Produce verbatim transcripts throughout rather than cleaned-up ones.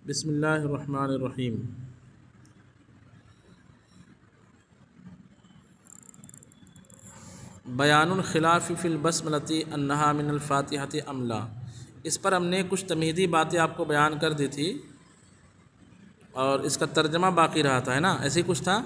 بسم اللہ الرحمن الرحیم۔ بیان الخلاف فی البسملۃ انہا من الفاتحۃ ام لا۔ اس پر ہم نے کچھ تمہیدی باتیں آپ کو بیان کر دی تھی اور اس کا ترجمہ باقی رہا تھا، ہے نا؟ ایسے ہی کچھ تھا۔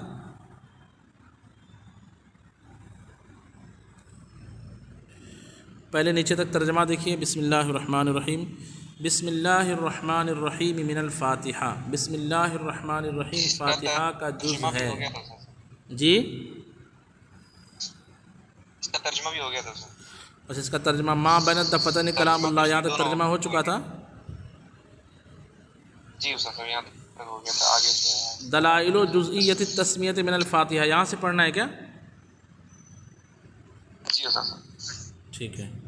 پہلے نیچے تک ترجمہ دیکھیے۔ بسم اللہ الرحمن الرحیم۔ بسم اللہ الرحمن الرحیم من الفاتحہ۔ بسم اللہ الرحمن الرحیم فاتحہ کا جز ہے۔ جی اس کا ترجمہ بھی ہو گیا تھا سر۔ بس اس کا ترجمہ ما بین الدفتین کلام اللہ، یہاں تک ترجمہ ہو چکا تھا۔ جی استاد یہاں تک ہو گیا تھا، آگے سے دلائل و جزئیت التسمیۃ من الفاتحہ، یہاں سے پڑھنا ہے کیا؟ جی استاد ٹھیک ہے۔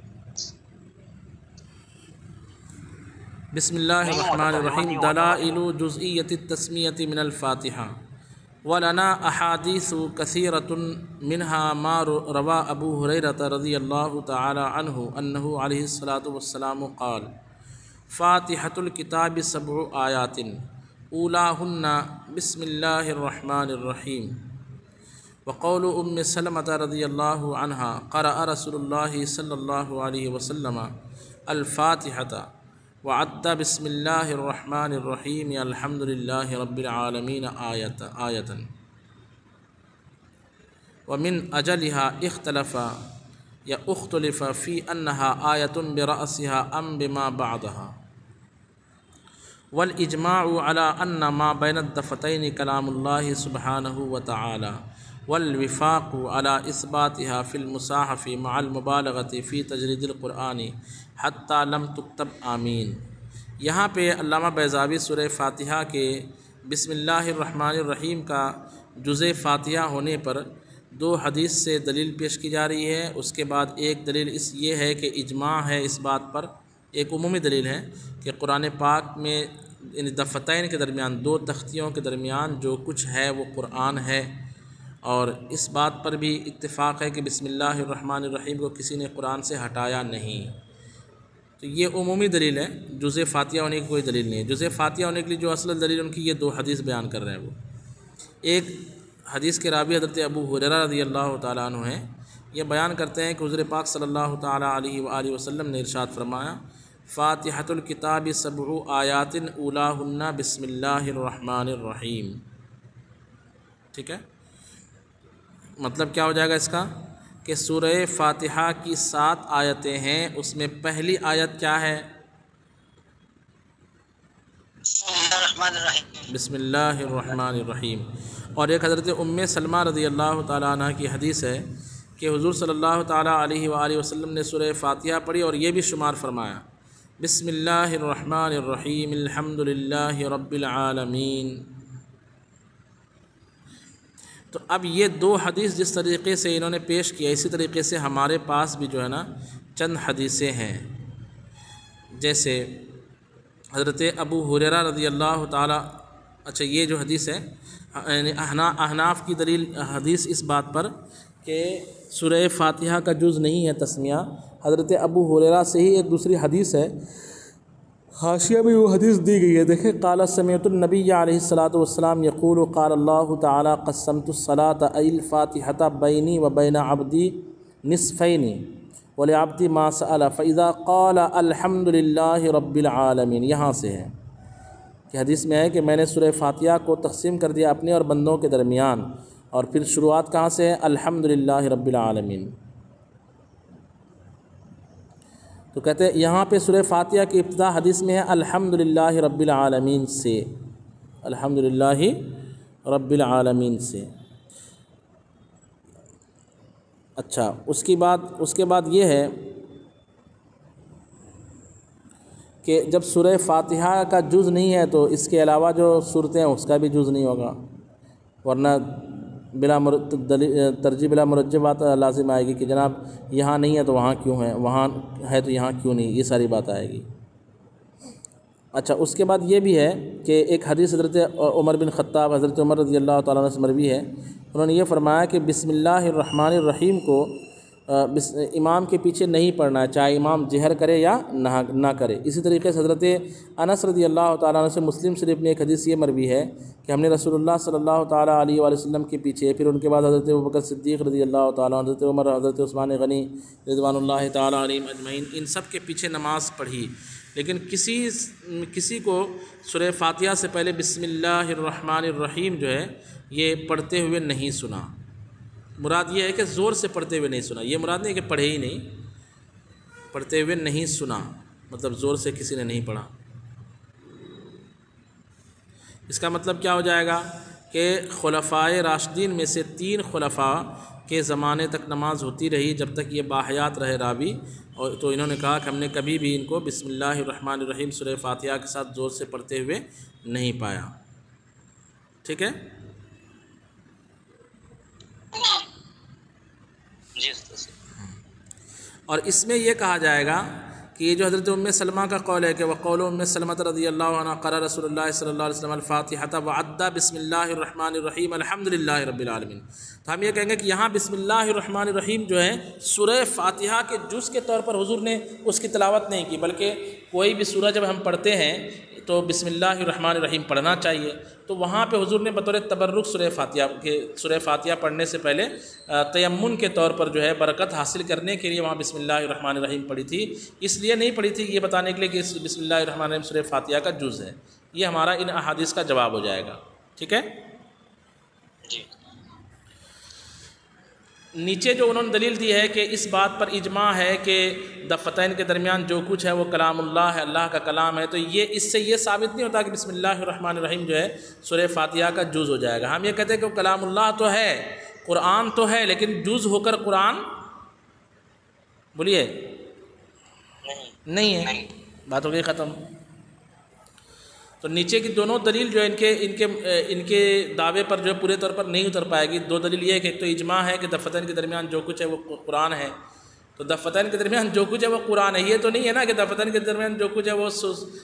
بسم اللہ الرحمن الرحیم دلائل جزئیت التسمیۃ من الفاتحہ ولنا احادیث کثیرۃ منها ما روى ابو ہریرہ رضی اللہ تعالی عنہ انہ علیہ الصلاۃ والسلام قال فاتحۃ الکتاب سبع آیات اولاہن بسم اللہ الرحمن الرحیم وقول ام سلمۃ رضی اللہ عنہا قرأ رسول اللہ صلی اللہ علیہ وسلم الفاتحۃ وعد بسم اللہ الرحمن الرحیم الحمد للہ رب العالمین آیت آیتا ومن اجلها اختلف یا اختلف فی انها آیت برأسها ام بما بعدها والاجماع على ان ما بین الدفتین کلام اللہ سبحانہ وتعالی والوفاق على اثباتها في المصاحف مع المبالغة في تجرید القرآن حتى لم تكتب آمین۔ یہاں پہ علامہ بیضاوی سورہ فاتحہ کے بسم اللہ الرحمن الرحیم کا جزء فاتحہ ہونے پر دو حدیث سے دلیل پیش کی جا رہی ہے۔ اس کے بعد ایک دلیل اس یہ ہے کہ اجماع ہے اس بات پر، ایک عمومی دلیل ہے کہ قرآن پاک میں ان دفتین کے درمیان، دو تختیوں کے درمیان جو کچھ ہے وہ قرآن ہے، اور اس بات پر بھی اتفاق ہے کہ بسم اللہ الرحمن الرحیم کو کسی نے قرآن سے ہٹایا نہیں۔ تو یہ عمومی دلیل ہے، جزء فاتحہ ہونے کی کوئی دلیل نہیں ہے۔ جزء فاتحہ ہونے کے لیے جو اصل دلیل ان کی یہ دو حدیث بیان کر رہے ہیں۔ وہ ایک حدیث کے راوی حضرت ابو ہریرہ رضی اللہ تعالیٰ عنہ ہیں، یہ بیان کرتے ہیں کہ حضور پاک صلی اللہ تعالیٰ علیہ وآلہ وسلم نے ارشاد فرمایا فاتحۃ الکتاب سبع آیات اولاہن بسم اللہ الرحمن الرحیم۔ ٹھیک ہے، مطلب کیا ہو جائے گا اس کا کہ سورہ فاتحہ کی سات آیتیں ہیں، اس میں پہلی آیت کیا ہے؟ بسم اللہ الرحمن الرحیم۔ اور ایک حضرت ام سلمہ رضی اللہ تعالیٰ عنہ کی حدیث ہے کہ حضور صلی اللہ تعالیٰ علیہ وآلہ وسلم نے سورہ فاتحہ پڑھی اور یہ بھی شمار فرمایا بسم اللہ الرحمن الرحیم الحمد للہ رب العالمین۔ تو اب یہ دو حدیث جس طریقے سے انہوں نے پیش کیا، اسی طریقے سے ہمارے پاس بھی جو ہے نا چند حدیثیں ہیں، جیسے حضرت ابو ہریرہ رضی اللہ تعالیٰ، اچھا یہ جو حدیث ہے یعنی احناف کی دلیل حدیث اس بات پر کہ سورہ فاتحہ کا جز نہیں ہے تسمیہ، حضرت ابو ہریرہ سے ہی ایک دوسری حدیث ہے، حاشیہ میں وہ حدیث دی گئی ہے، دیکھیں قال سمعت النبی علیہ الصلاۃ والسلام یقول قال اللہ تعالی قسمت الصلاۃ ای الفاتحۃ بینی و بین عبدی نصفین ولعبدی ما سأل فاذا قال الحمد للہ رب العالمین۔ یہاں سے ہے کہ حدیث میں ہے کہ میں نے سورہ فاتحہ کو تقسیم کر دیا اپنے اور بندوں کے درمیان، اور پھر شروعات کہاں سے ہے؟ الحمد للہ رب العالمین۔ تو کہتے ہیں یہاں پہ سورہ فاتحہ کی ابتدا حدیث میں ہے الحمد للہ رب العالمین سے، الحمد للہ رب العالمین سے۔ اچھا اس کی بعد اس کے بعد یہ ہے کہ جب سورہ فاتحہ کا جز نہیں ہے تو اس کے علاوہ جو صورتیں ہیں اس کا بھی جز نہیں ہوگا، ورنہ بلا ترجیح بلا مرجح بات لازم آئے گی کہ جناب یہاں نہیں ہے تو وہاں کیوں ہے، وہاں ہے تو یہاں کیوں نہیں، یہ ساری بات آئے گی۔ اچھا اس کے بعد یہ بھی ہے کہ ایک حدیث حضرت عمر بن خطاب، حضرت عمر رضی اللہ تعالیٰ عنہ سے مروی ہے، انہوں نے یہ فرمایا کہ بسم اللہ الرحمن الرحیم کو امام کے پیچھے نہیں پڑھنا ہے، چاہے امام جہر کرے یا نہ نہ کرے۔ اسی طریقے سے حضرت انس رضی اللہ تعالیٰ عنہ سے مسلم شریف میں ایک حدیث یہ مروی ہے کہ ہم نے رسول اللہ صلی اللہ تعالیٰ علیہ وآلہ وسلم کے پیچھے، پھر ان کے بعد حضرت ابوبکر صدیق رضی اللہ تعالیٰ عنہ، حضرت عمر، حضرت عثمان غنی رضوان اللہ تعالیٰ علیہم اجمعین، ان سب کے پیچھے نماز پڑھی، لیکن کسی کسی کو سورہ فاتحہ سے پہلے بسم اللہ الرحمن الرحیم جو ہے یہ پڑھتے ہوئے نہیں سنا۔ مراد یہ ہے کہ زور سے پڑھتے ہوئے نہیں سنا، یہ مراد نہیں کہ پڑھے ہی نہیں، پڑھتے ہوئے نہیں سنا مطلب زور سے کسی نے نہیں پڑھا۔ اس کا مطلب کیا ہو جائے گا کہ خلفائے راشدین میں سے تین خلفاء کے زمانے تک نماز ہوتی رہی جب تک یہ باحیات رہے راوی، اور تو انہوں نے کہا کہ ہم نے کبھی بھی ان کو بسم اللہ الرحمن الرحیم سورہ فاتحہ کے ساتھ زور سے پڑھتے ہوئے نہیں پایا۔ ٹھیک ہے؟ اور اس میں یہ کہا جائے گا کہ یہ جو حضرت ام سلمہ کا قول ہے کہ وقول ام سلمہ رضی اللہ عنہ قرأ رسول اللہ صلی اللہ علیہ وسلم الفاتحۃ وعدّ بسم اللہ الرحمن الرحیم الحمد للہ رب العالمین، تو ہم یہ کہیں گے کہ یہاں بسم اللہ الرحمن الرحیم جو ہے سورہ فاتحہ کے جز کے طور پر حضور نے اس کی تلاوت نہیں کی، بلکہ کوئی بھی سورہ جب ہم پڑھتے ہیں تو بسم اللہ الرحمن الرحیم پڑھنا چاہیے، تو وہاں پہ حضور نے بطور تبرک سورہ فاتحہ کے سورہ فاتحہ پڑھنے سے پہلے تیمن کے طور پر جو ہے برکت حاصل کرنے کے لیے وہاں بسم اللہ الرحمن الرحیم پڑھی تھی، اس لیے نہیں پڑھی تھی یہ بتانے کے لیے کہ بسم اللہ الرحمن الرحیم سورہ فاتحہ کا جز ہے۔ یہ ہمارا ان احادیث کا جواب ہو جائے گا۔ ٹھیک ہے؟ جی۔ نیچے جو انہوں نے دلیل دی ہے کہ اس بات پر اجماع ہے کہ دفتین کے درمیان جو کچھ ہے وہ کلام اللہ ہے، اللہ کا کلام ہے، تو یہ اس سے یہ ثابت نہیں ہوتا کہ بسم اللہ الرحمن الرحیم جو ہے سورہ فاتحہ کا جز ہو جائے گا۔ ہم یہ کہتے ہیں کہ وہ کلام اللہ تو ہے، قرآن تو ہے، لیکن جز ہو کر قرآن بولیے نہیں ہے، بات ہو گئی ختم۔ تو نیچے کی دونوں دلیل جو ہے ان کے ان کے ان کے دعوے پر جو ہے پورے طور پر نہیں اتر پائے گی۔ دو دلیل یہ ہے کہ ایک تو اجماع ہے کہ دفتین کے درمیان جو کچھ ہے وہ قرآن ہے، تو دفتین کے درمیان جو کچھ ہے وہ قرآن ہے، یہ تو نہیں ہے نا کہ دفتین کے درمیان جو کچھ ہے وہ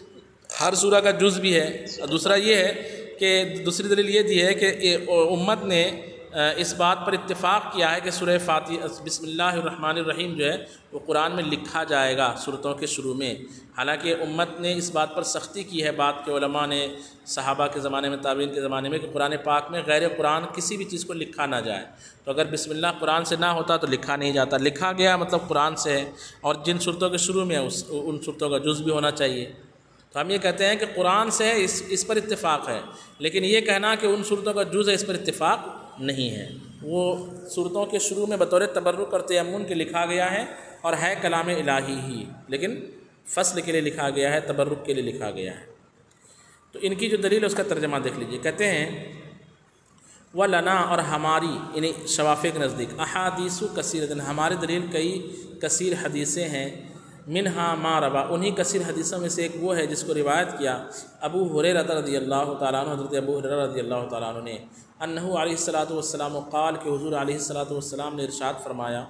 ہر سورہ کا جز بھی ہے۔ دوسرا یہ ہے کہ دوسری دلیل یہ دی ہے کہ امت نے اس بات پر اتفاق کیا ہے کہ سورہ فاتحہ بسم اللہ الرحمن الرحیم جو ہے وہ قرآن میں لکھا جائے گا سورتوں کے شروع میں، حالانکہ امت نے اس بات پر سختی کی ہے، بات کے علماء نے صحابہ کے زمانے میں، تابعین کے زمانے میں، کہ قرآن پاک میں غیر قرآن کسی بھی چیز کو لکھا نہ جائے، تو اگر بسم اللہ قرآن سے نہ ہوتا تو لکھا نہیں جاتا، لکھا گیا مطلب قرآن سے ہے، اور جن صورتوں کے شروع میں اس ان صورتوں کا جز بھی ہونا چاہیے۔ تو ہم یہ کہتے ہیں کہ قرآن سے ہے، اس اس پر اتفاق ہے، لیکن یہ کہنا کہ ان صورتوں کا جز ہے اس پر اتفاق نہیں ہے۔ وہ صورتوں کے شروع میں بطور تبرک اور تیمن کے لکھا گیا ہے اور ہے کلام الہی ہی، لیکن فصل کے لیے لکھا گیا ہے، تبرک کے لیے لکھا گیا ہے۔ تو ان کی جو دلیل ہے اس کا ترجمہ دیکھ لیجئے، کہتے ہیں وَلَنَا، اور ہماری یعنی شوافع کے نزدیک، احادیث کثیرۃ، ہماری دلیل کئی کثیر حدیثیں ہیں، منہا ما روا، انہی کثیر حدیثوں میں سے ایک وہ ہے جس کو روایت کیا ابو ہریرہ رضی اللہ تعالیٰ عنہ، حضرت ابو ہریرہ رضی اللہ تعالیٰ عنہ نے، انہو علیہ الصلاۃ والسلام قال، کہ حضور علیہ الصلاۃ والسلام نے ارشاد فرمایا،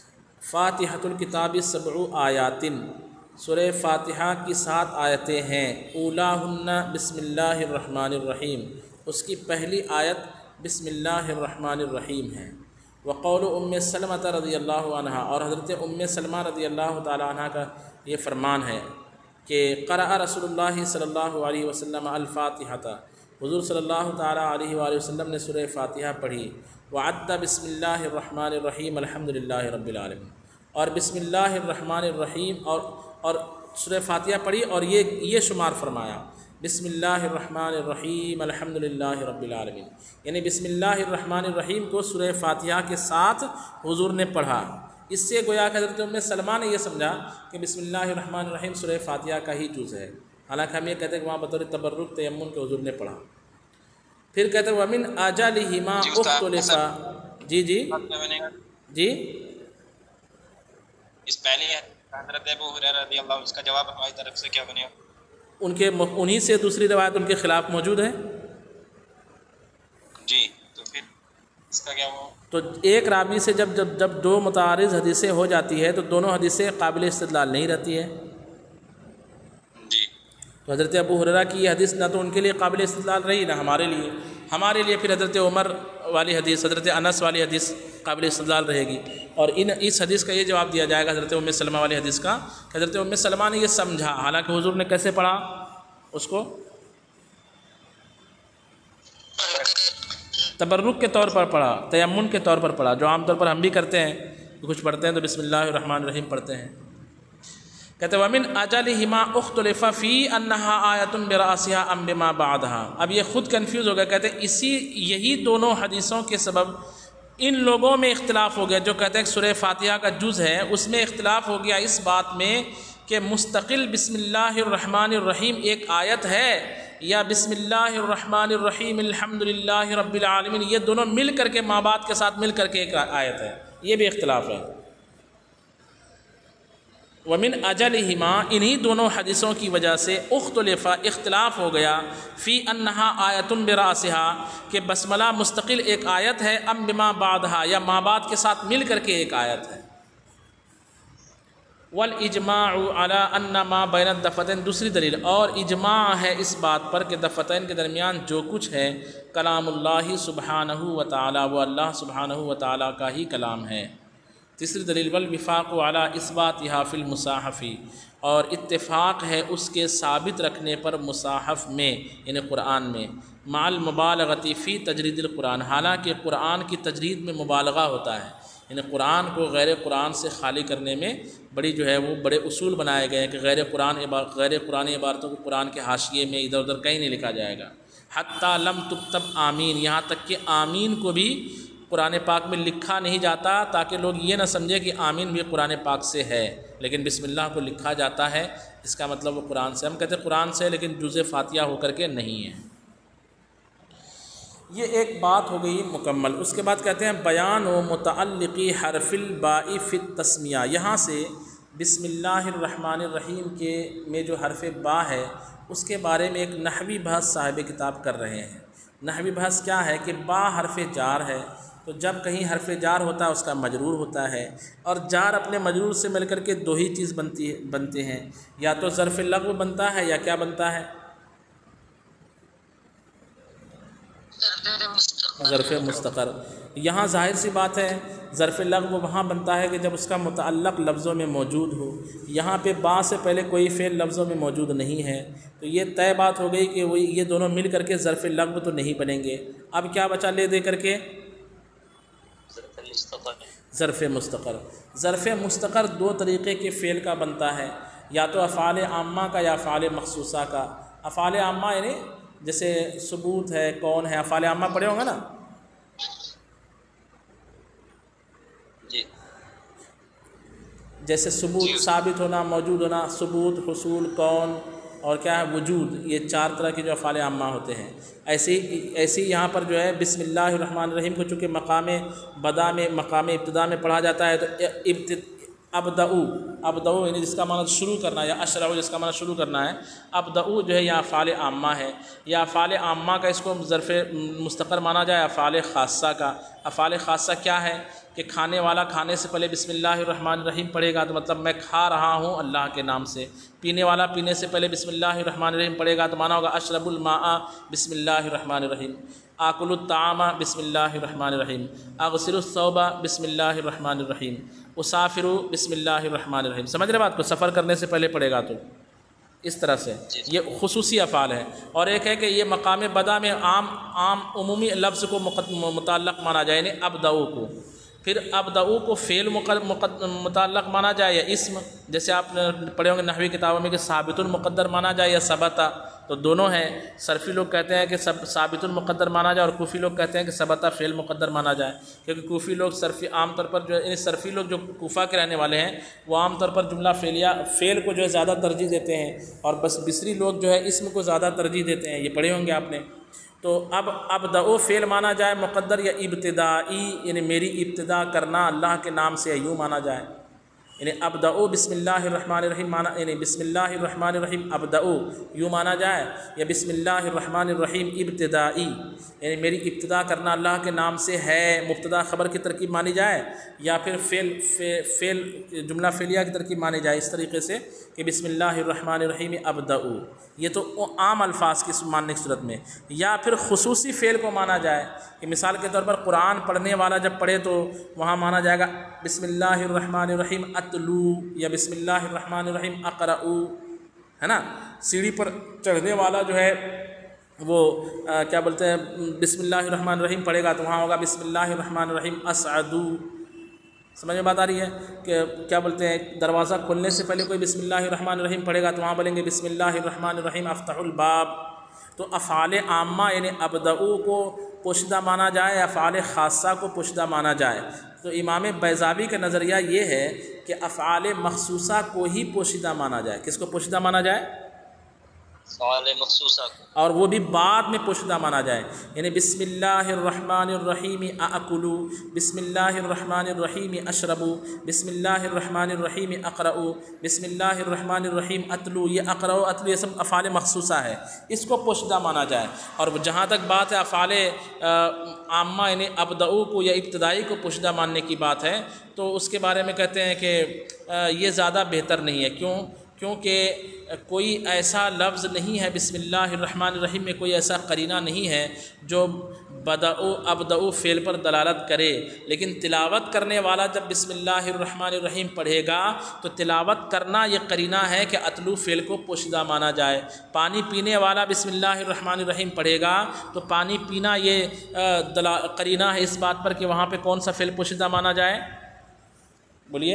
فاتحۃ الکتاب سبع آیات، سورہ فاتحہ کی سات آیتیں ہیں، اولاہن بسم اللہ الرحمن الرحیم، اس کی پہلی آیت بسم اللہ الرحمن الرحیم ہے، وقول ام سلمہ رضی اللہ عنہ، اور حضرت ام سلمہ رضی اللہ تعالیٰ عنہ کا یہ فرمان ہے کہ قرأ رسول اللہ صلی اللہ علیہ وسلم الفاتحۃ، حضور صلی اللہ تعالیٰ علیہ وآلہ وسلم نے سورہ فاتحہ پڑھی، وعد بسم اللہ الرحمن الرحیم الحمد للہ رب العالمین، اور بسم اللہ الرحمن الرحیم اور اور سورہ فاتحہ پڑھی اور یہ یہ شمار فرمایا، بسم اللہ الرحمن الرحیم الحمد للہ رب العالمین، یعنی بسم اللہ الرحمن الرحیم کو سورہ فاتحہ کے ساتھ حضور نے پڑھا۔ اس سے گویا کہ حضرت ام سلمہ نے یہ سمجھا کہ بسم اللہ الرحمن الرحیم سورہ فاتحہ کا ہی جز ہے، حالانکہ ہم یہ کہتے ہیں کہ وہاں بطور تبرک تیمن کے حضور نے پڑھا۔ پھر کہتے ہیں وَمِنْ أَجَلِهِمَا اُخْتُلِفَ، جی جی جی اس پہلی حضرت ابو ہریرہ رضی اللہ عنہ، اس کا جواب ہماری طرف سے کیا بنے گا؟ ان کے انہی سے دوسری روایت ان کے خلاف موجود ہے، جی، تو پھر اس کا کیا ہوا؟ تو ایک راوی سے جب جب جب دو متعارض حدیثیں ہو جاتی ہے تو دونوں حدیثیں قابل استدلال نہیں رہتی ہے۔ جی، تو حضرت ابو ہریرہ کی یہ حدیث نہ تو ان کے لیے قابل استدلال رہی نہ ہمارے لیے، ہمارے لیے پھر حضرت عمر والی حدیث، حضرت انس والی حدیث قابل استدلال رہے گی۔ اور ان اس حدیث کا یہ جواب دیا جائے گا حضرت ام سلمہ والی حدیث کا کہ حضرت ام سلمہ نے یہ سمجھا، حالانکہ حضور نے کیسے پڑھا اس کو؟ تبرک کے طور پر پڑھا، تیمن کے طور پر پڑھا، جو عام طور پر ہم بھی کرتے ہیں، کچھ پڑھتے ہیں تو بسم اللہ الرحمن الرحیم پڑھتے ہیں۔ کہتے ہیں وَمِنْ أَجَلِهِمَا اُخْتُلِفَ فِي أَنَّهَا آیَةٌ بِرَأْسِهَا أَمْ بِمَا بَعْدَهَا۔ اب یہ خود کنفیوز ہو گیا، کہتے ہیں اسی یہی دونوں حدیثوں کے سبب ان لوگوں میں اختلاف ہو گیا جو کہتے ہیں کہ سورہ فاتحہ کا جز ہے، اس میں اختلاف ہو گیا اس بات میں کہ مستقل بسم اللہ الرحمن الرحیم ایک آیت ہے یا بسم اللہ الرحمن الرحیم الحمدللہ رب العالمین یہ دونوں مل کر کے ماں باپ کے ساتھ مل کر کے ایک آیت ہے، یہ بھی اختلاف ہے۔ ومن اجلہما انہی دونوں حدیثوں کی وجہ سے اختلف اختلاف ہو گیا فی انہا آیۃ براسہا کہ بسملہ مستقل ایک آیت ہے، ام بما بعدہا یا ماں باپ کے ساتھ مل کر کے ایک آیت ہے۔ والاجماع علی ان ما بین الدفتین، دوسری دلیل اور اجماع ہے اس بات پر کہ دفتین کے درمیان جو کچھ ہے کلام اللہ سبحانہ و تعالی وہ اللہ سبحانہ و تعالی کا ہی کلام ہے۔ تیسری دلیل والوفاق علی اثباتها فی المصاحف، اور اتفاق ہے اس کے ثابت رکھنے پر مصاحف میں یعنی قرآن میں، مع المبالغۃ فی تجرید القرآن، حالانکہ قرآن کی تجرید میں مبالغہ ہوتا ہے، یعنی قرآن کو غیر قرآن سے خالی کرنے میں بڑی جو ہے وہ بڑے اصول بنائے گئے ہیں کہ غیر قرآن غیر قرآن عبارتوں کو قرآن کے حاشیے میں ادھر ادھر کہیں نہیں لکھا جائے گا۔ حتیٰ لم تکتب آمین، یہاں تک کہ آمین کو بھی قرآن پاک میں لکھا نہیں جاتا تاکہ لوگ یہ نہ سمجھے کہ آمین بھی قرآن پاک سے ہے، لیکن بسم اللہ کو لکھا جاتا ہے، اس کا مطلب وہ قرآن سے، ہم کہتے ہیں قرآن سے لیکن جزء فاتحہ ہو کر کے نہیں ہے۔ یہ ایک بات ہو گئی مکمل۔ اس کے بعد کہتے ہیں بیان و متعلقی حرف الباء فی التسمیہ، یہاں سے بسم اللہ الرحمن الرحیم کے میں جو حرف با ہے اس کے بارے میں ایک نحوی بحث صاحب کتاب کر رہے ہیں۔ نحوی بحث کیا ہے کہ با حرف جار ہے، تو جب کہیں حرف جار ہوتا ہے اس کا مجرور ہوتا ہے، اور جار اپنے مجرور سے مل کر کے دو ہی چیز بنتی ہے بنتے ہیں، یا تو ظرف لغو بنتا ہے یا کیا بنتا ہے؟ ظرف مستقر۔ یہاں ظاہر سی بات ہے ظرف لغو وہاں بنتا ہے کہ جب اس کا متعلق لفظوں میں موجود ہو، یہاں پہ با سے پہلے کوئی فعل لفظوں میں موجود نہیں ہے، تو یہ طے بات ہو گئی کہ وہ یہ دونوں مل کر کے ظرف لغو تو نہیں بنیں گے۔ اب کیا بچا لے دے کر کے؟ ظرف مستقر۔ ظرف مستقر دو طریقے کے فعل کا بنتا ہے، یا تو افعال عامہ کا یا افعال مخصوصہ کا۔ افعال عامہ یعنی جیسے ثبوت ہے، کون ہے، افعال عامہ پڑھے ہوں گے نا؟ جی جیسے ثبوت ثابت ہونا، موجود ہونا، ثبوت، حصول، کون اور کیا ہے وجود، یہ چار طرح کے جو افعال عامہ ہوتے ہیں۔ ایسے ہی ایسے ہی یہاں پر جو ہے بسم اللہ الرحمن الرحیم کو چونکہ مقام بدا میں مقام ابتدا میں پڑھا جاتا ہے، تو ابدعو ابدعو یعنی جس کا معنی شروع کرنا، یا اشرعو جس کا معنی شروع کرنا ہے، ابدعو جو ہے یا افعال عامہ ہے، یا افعال عامہ کا اس کو ظرف مستقر مانا جائے، افعال خاصہ کا۔ افعال خاصہ کیا ہے کہ کھانے والا کھانے سے پہلے بسم اللہ الرحمن الرحیم پڑھے گا تو مطلب میں کھا رہا ہوں اللہ کے نام سے۔ پینے والا پینے سے پہلے بسم اللہ الرحمن الرحیم پڑھے گا تو مانا ہوگا اشرب الماء بسم اللہ الرحمن الرحیم، آکل الطعام بسم اللہ الرحمن الرحیم، اغسل الثوب بسم اللہ الرحمن الرحیم، اسافر بسم اللہ الرحمن الرحیم۔ سمجھ رہے بات کو؟ سفر کرنے سے پہلے پڑھے گا تو اس طرح سے یہ خصوصی افعال ہے۔ اور ایک ہے کہ یہ مقام بدا میں عام عام عمومی لفظ کو متعلق مانا جائے، یعنی ابدعو کو۔ پھر ابدعو کو فعل متعلق مانا جائے یا اسم، جیسے آپ نے پڑھے ہوں گے نحوی کتابوں میں کہ ثابت المقدر مانا جائے یا ثبتا، تو دونوں ہیں۔ صرفی لوگ کہتے ہیں کہ ثابت المقدر مانا جائے، اور کوفی لوگ کہتے ہیں کہ ثبتا فعل مقدر مانا جائے، کیونکہ کوفی لوگ صرفی عام طور پر جو یعنی صرفی لوگ جو کوفہ کے رہنے والے ہیں وہ عام طور پر جملہ فعلیہ فعل کو جو ہے زیادہ ترجیح دیتے ہیں، اور بس بصری لوگ جو ہے اسم کو زیادہ ترجیح دیتے ہیں، یہ پڑھے ہوں گے آپ نے۔ تو اب ابدعو فعل مانا جائے مقدر، یا ابتدائی یعنی میری ابتدا کرنا اللہ کے نام سے یوں مانا جائے۔ یعنی ابدعو بسم اللہ الرحمن الرحیم مانا یعنی بسم اللہ الرحمن الرحیم ابدعو یوں مانا جائے، یا بسم اللہ الرحمن الرحیم ابتدائی یعنی میری ابتدا کرنا اللہ کے نام سے ہے، مبتدا خبر کی ترکیب مانی جائے، یا پھر فعل فعل جملہ فعلیہ کی ترکیب مانی جائے اس طریقے سے کہ بسم اللہ الرحمن الرحیم ابدعو، یہ تو عام الفاظ کی ماننے کی صورت میں، یا پھر خصوصی فعل کو مانا جائے کہ مثال کے طور پر قرآن پڑھنے والا جب پڑھے تو وہاں مانا جائے گا بسم اللہ الرحمن الرحیم اتلو، یا بسم اللہ الرحمن الرحیم اقرؤ، ہے نا. سیڑھی پر چڑھنے والا جو ہے وہ آ, کیا بولتے ہیں بسم اللہ الرحمن الرحیم پڑھے گا تو وہاں ہوگا بسم اللہ الرحمن الرحیم اسعدو. سمجھ میں بات آ رہی ہے کہ کیا بولتے ہیں دروازہ کھولنے سے پہلے کوئی بسم اللہ الرحمن الرحیم پڑھے گا تو وہاں بولیں گے بسم اللہ الرحمن الرحیم افتح الباب. تو افعال عامہ یعنی ابدعو کو پوشیدہ مانا جائے، افعال خاصہ کو پوشیدہ مانا جائے. تو امام بیضاوی کا نظریہ یہ ہے کہ افعال مخصوصہ کو ہی پوشیدہ مانا جائے. کس کو پوشیدہ مانا جائے؟ افعال مخصوصہ، اور وہ بھی بعد میں پوشیدہ مانا جائے. یعنی بسم اللہ الرحمن الرحیم اکلو، بسم اللہ الرحمن الرحیم اشربو، بسم اللہ الرحمن الرحیم اقرؤ، بسم اللہ الرحمن الرحیم اتلو. یہ اقرؤ اتلو یہ سب افعال مخصوصہ ہے، اس کو پوشیدہ مانا جائے. اور جہاں تک بات ہے افعال عامہ یعنی ابدعو کو یا ابتدائی کو پوشیدہ ماننے کی بات ہے تو اس کے بارے میں کہتے ہیں کہ یہ زیادہ بہتر نہیں ہے. کیوں؟ کیونکہ کوئی ایسا لفظ نہیں ہے بسم اللہ الرحمن الرحیم میں کوئی ایسا قرینہ نہیں ہے جو بدعو ابدعو فعل پر دلالت کرے. لیکن تلاوت کرنے والا جب بسم اللہ الرحمن الرحیم پڑھے گا تو تلاوت کرنا یہ قرینہ ہے کہ اتلو فعل کو پوشیدہ مانا جائے. پانی پینے والا بسم اللہ الرحمن الرحیم پڑھے گا تو پانی پینا یہ قرینہ ہے اس بات پر کہ وہاں پہ کون سا فعل پوشیدہ مانا جائے؟ بولیے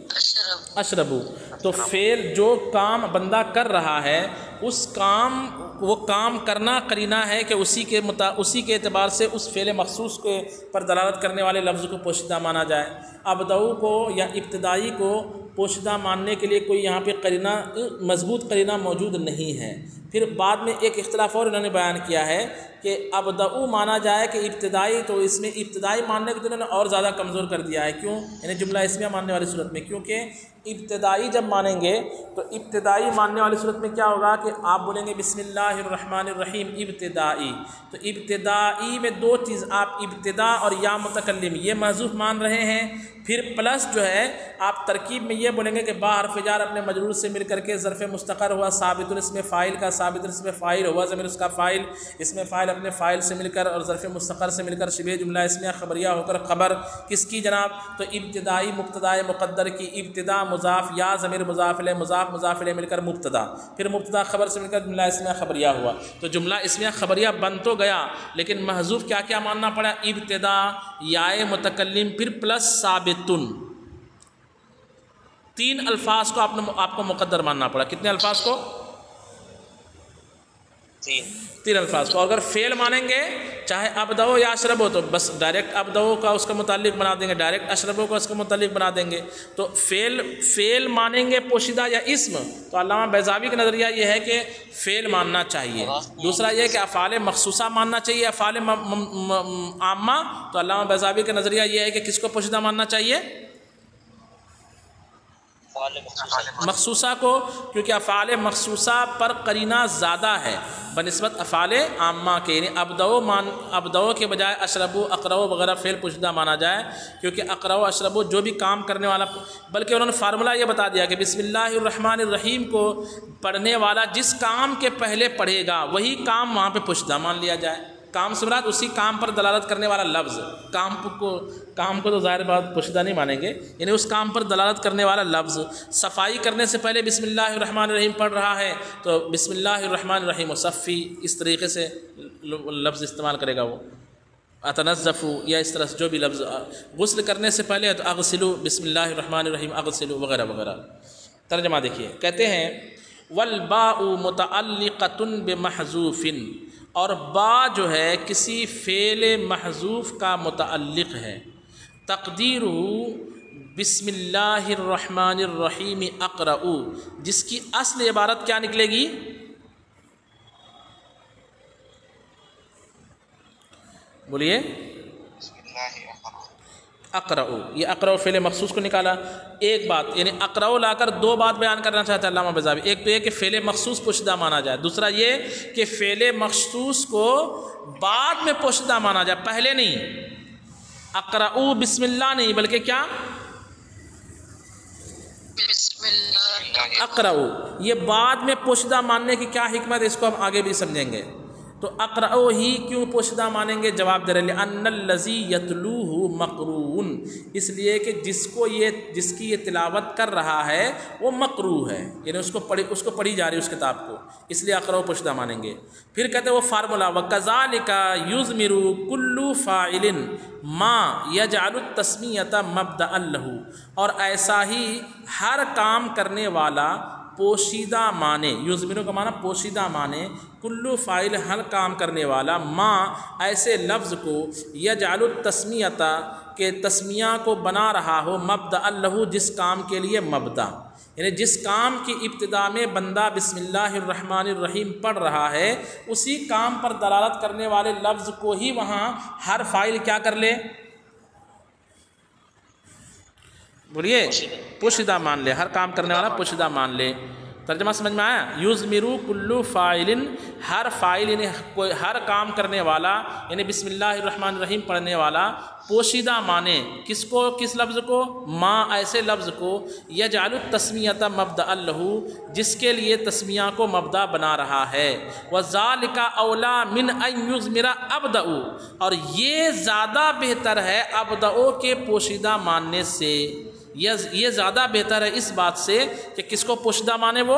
اشربو. تو فعل جو کام بندہ کر رہا ہے اس کام وہ کام کرنا قرینہ ہے کہ اسی کے متا اسی کے اعتبار سے اس فعل مخصوص کے پر دلالت کرنے والے لفظ کو پوشیدہ مانا جائے. ابدعو کو یا ابتدائی کو پوشیدہ ماننے کے لیے کوئی یہاں پہ قرینہ مضبوط قرینہ موجود نہیں ہے. پھر بعد میں ایک اختلاف اور انہوں نے بیان کیا ہے کہ ابدعو مانا جائے کہ ابتدائی، تو اس میں ابتدائی ماننے کو تو انہوں نے اور زیادہ کمزور کر دیا ہے. کیوں؟ یعنی جملہ اسمیہ ماننے والی صورت میں، کیونکہ ابتدائی جب مانیں گے تو ابتدائی ماننے والی صورت میں کیا ہوگا کہ آپ بولیں گے بسم اللہ الرحمن الرحیم ابتدائی. تو ابتدائی میں دو چیز، آپ ابتدا اور یا متکلم یہ محذوف مان رہے ہیں، پھر پلس جو ہے آپ ترکیب میں یہ بولیں گے کہ با حرف جار اپنے مجرور سے مل کر کے ظرف مستقر ہوا ثابت الاسم فاعل کا، ثابت الاسم فاعل ہوا ضمیر اس کا فاعل، اس میں فاعل اپنے فاعل سے مل کر اور ظرف مستقر سے مل کر شبہ جملہ اسمیہ خبریہ ہو کر خبر کس کی جناب؟ تو ابتدائی مبتدائے مقدر کی، ابتدا مضاف یا ضمیر مضاف الیہ مضاف مضاف الیہ مل کر مبتدا، پھر مبتدا خبر سے مل کر جملہ اسمیہ خبریہ ہوا. تو جملہ اسمیہ خبریہ بن تو گیا لیکن محذوف کیا کیا ماننا پڑا؟ ابتدا، یا متکلم، پھر پلس ثابتن. تین الفاظ کو آپ نے آپ کو مقدر ماننا پڑا. کتنے الفاظ کو؟ تین تین الفاظ کو. اگر فعل مانیں گے چاہے ابدعو یا اشربو تو بس ڈائریکٹ ابدعو کا اس کا متعلق بنا دیں گے، ڈائریکٹ اشربو کا اس کا متعلق بنا دیں گے. تو فعل فعل مانیں گے پوشیدہ یا اسم، تو علامہ بیضاوی کا نظریہ یہ ہے کہ فعل ماننا چاہیے. دوسرا یہ کہ افعال مخصوصہ ماننا چاہیے، افعال عامہ. تو علامہ بیضاوی کا نظریہ یہ ہے کہ کس کو پوشیدہ ماننا چاہیے؟ مخصوصہ کو، کیونکہ افعال مخصوصہ پر قرینہ زیادہ ہے بنسبت افعال عامہ کے. یعنی ابدعو مان ابدعو کے بجائے اشربو اقرؤ وغیرہ فعل پوشیدہ مانا جائے، کیونکہ اقرؤ اشربو جو بھی کام کرنے والا، بلکہ انہوں نے فارمولہ یہ بتا دیا کہ بسم اللہ الرحمن الرحیم کو پڑھنے والا جس کام کے پہلے پڑھے گا وہی کام وہاں پہ پوشیدہ مان لیا جائے. کام سے مراد اسی کام پر دلالت کرنے والا لفظ، کام کو کام کو تو ظاہر بات پوشیدہ نہیں مانیں گے، یعنی اس کام پر دلالت کرنے والا لفظ. صفائی کرنے سے پہلے بسم اللہ الرحمن الرحیم پڑھ رہا ہے تو بسم اللہ الرحمن الرحیم وصفی اس طریقے سے لفظ استعمال کرے گا. وہ اتنظفو یا اس طرح سے جو بھی لفظ. غسل کرنے سے پہلے تو اغسلو بسم اللہ الرحمن الرحیم اغسلو وغیرہ وغیرہ. ترجمہ دیکھیے، کہتے ہیں والباء متعلقۃ بمحذوف، اور با جو ہے کسی فعل محذوف کا متعلق ہے. تقدیرہ بسم اللہ الرحمن الرحیم اقرؤ، جس کی اصل عبارت کیا نکلے گی؟ بولیے. اقرأو، یہ اقرأو فعل مخصوص کو نکالا. ایک بات یعنی اقرأو لا کر دو بات بیان کرنا چاہتا ہے علامہ بیضاوی. ایک تو یہ کہ فعل مخصوص پوشیدہ مانا جائے، دوسرا یہ کہ فعل مخصوص کو بعد میں پوشیدہ مانا جائے، پہلے نہیں. اقرأو بسم اللہ نہیں بلکہ کیا اقرأو. یہ بعد میں پوشیدہ ماننے کی کیا حکمت ہے اس کو ہم آگے بھی سمجھیں گے. تو اقرأو ہی کیوں پوشیدہ مانیں گے؟ جواب دے رہے لأن الذی یتلوہ مقرون، اس لیے کہ جس کو یہ جس کی یہ تلاوت کر رہا ہے وہ مقروء ہے، یعنی اس کو پڑھی اس کو پڑھی جا رہی ہے اس کتاب کو، اس لیے اقرأو پوشیدہ مانیں گے. پھر کہتے ہیں وہ فارمولا وَكَذَلِكَ يُضْمِرُ كُلُّ فَاعِلٍ مَا يَجْعَلُ التَّسْمِيَةَ مَبْدَأً لَهُ، اور ایسا ہی ہر کام کرنے والا پوشیدہ مانے، یضمرو کا معنی پوشیدہ مانے، کلو فاعل ہر کام کرنے والا، ماں ایسے لفظ کو، یجعل التسمیۃ کہ تسمیہ کو بنا رہا ہو، مبدأ لہ جس کام کے لیے مبدا، یعنی جس کام کی ابتدا میں بندہ بسم اللہ الرحمن الرحیم پڑھ رہا ہے اسی کام پر دلالت کرنے والے لفظ کو ہی وہاں ہر فاعل کیا کر لے، بولیے پوشیدہ مان لے، ہر کام کرنے والا پوشیدہ مان لے. ترجمہ سمجھ میں آیا؟ یضمرو کلو فاعل، ہر فاعل یعنی کوئی ہر کام کرنے والا، یعنی بسم اللہ الرحمن الرحیم پڑھنے والا پوشیدہ مانے کس کو، کس لفظ کو، ماں ایسے لفظ کو، یجعل التسمیۃ مبدأ لہ جس کے لیے تسمیہ کو مبدا بنا رہا ہے. وذالک اولا من ان یضمر ابدأ، اور یہ زیادہ بہتر ہے ابدأ کے پوشیدہ ماننے سے، یہ زیادہ بہتر ہے اس بات سے کہ کس کو پوشیدہ مانے، وہ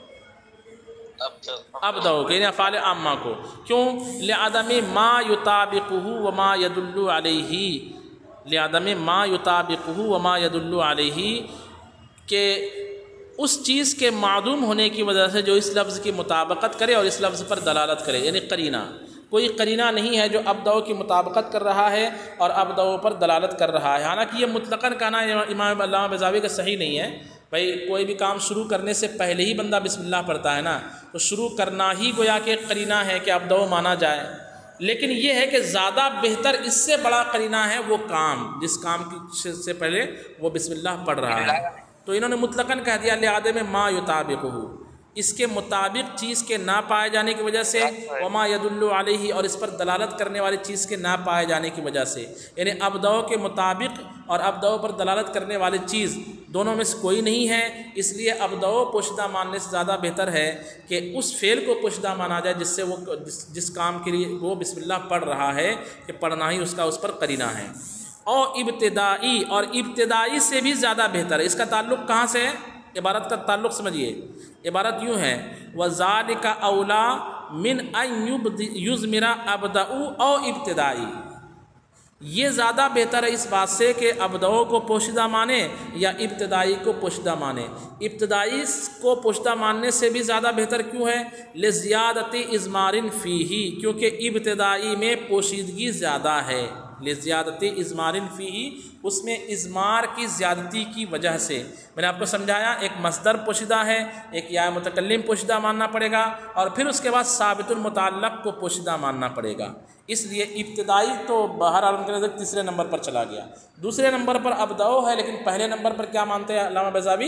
ابدأ یعنی افعال عامہ کو. کیوں؟ لعدم ما یطابقہ وما یدل علیہ، لعدم ما یطابقہ وما یدل علیہ، کہ اس چیز کے معدوم ہونے کی وجہ سے جو اس لفظ کی مطابقت کرے اور اس لفظ پر دلالت کرے، یعنی قرینہ، کوئی قرینہ نہیں ہے جو ابدأ کی مطابقت کر رہا ہے اور ابدأ پر دلالت کر رہا ہے. حالانکہ یہ مطلقاً کہنا امام علامہ بیضاوی کا صحیح نہیں ہے. بھائی کوئی بھی کام شروع کرنے سے پہلے ہی بندہ بسم اللہ پڑھتا ہے نا، تو شروع کرنا ہی گویا کہ قرینہ ہے کہ ابدأ مانا جائے. لیکن یہ ہے کہ زیادہ بہتر اس سے بڑا قرینہ ہے وہ کام جس کام کی سے پہلے وہ بسم اللہ پڑھ رہا ہے. تو انہوں نے مطلقاً کہہ دیا لعدم ما یطابقہ، اس کے مطابق چیز کے نہ پائے جانے کی وجہ سے، وما یدل علیہ اور اس پر دلالت کرنے والی چیز کے نہ پائے جانے کی وجہ سے، یعنی ابدأ کے مطابق اور ابدأ پر دلالت کرنے والی چیز دونوں میں سے کوئی نہیں ہے. اس لیے ابدأ پوشیدہ ماننے سے زیادہ بہتر ہے کہ اس فعل کو پوشیدہ مانا جائے جس سے وہ جس, جس کام کے لیے وہ بسم اللہ پڑھ رہا ہے کہ پڑھنا ہی اس کا اس پر قرینہ ہے. اور ابتدائی، اور ابتدائی سے بھی زیادہ بہتر ہے. اس کا تعلق کہاں سے ہے؟ عبارت کا تعلق سمجھیے. عبارت یوں ہے وَذَلِكَ أَوْلَى مِنْ أَنْ يُضْمِرَ أَبْدَأُ أَوْ ابتدائی، یہ زیادہ بہتر ہے اس بات سے کہ ابدأ کو پوشیدہ مانے یا ابتدائی کو پوشیدہ مانے. ابتدائی کو پوشیدہ ماننے سے بھی زیادہ بہتر کیوں ہے؟ لِزِيَادَةِ اِضْمَارٍ فِيهِ، کیونکہ ابتدائی میں پوشیدگی زیادہ ہے. لِزِيَادَةِ اِضْمَارٍ فِيهِ، اس میں اضمار کی زیادتی کی وجہ سے. میں نے آپ کو سمجھایا ایک مصدر پوشیدہ ہے، ایک یا متکلم پوشیدہ ماننا پڑے گا، اور پھر اس کے بعد ثابت المتعلق کو پوشیدہ ماننا پڑے گا. اس لیے ابتدائی تو بہرحال ان کے نظر تیسرے نمبر پر چلا گیا. دوسرے نمبر پر ابدأ ہے، لیکن پہلے نمبر پر کیا مانتے ہیں علامہ بیضاوی؟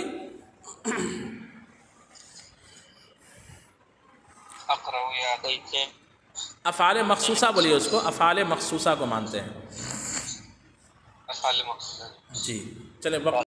افعال مخصوصہ بولیے اس کو، افعال مخصوصہ کو مانتے ہیں. جی چلے وقت